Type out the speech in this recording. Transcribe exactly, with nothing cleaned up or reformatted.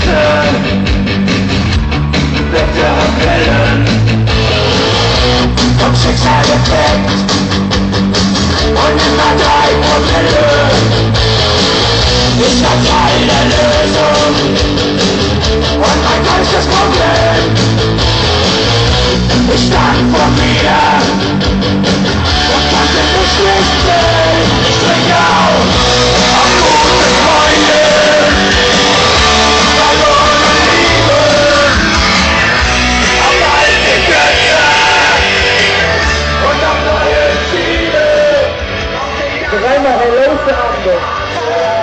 Schüsse, bittere Pillen, vom Schicksal geprägt und immer drei Promille. Ich war Teil der Lösung und mein größtes Problem. Ich stand vor mir und konnte mich nicht sehen. Ich trinke auf, auf gute Freunde, verlorene Liebe, auf alte Götter und auf neue Ziele. Dreimal Hello für Abend.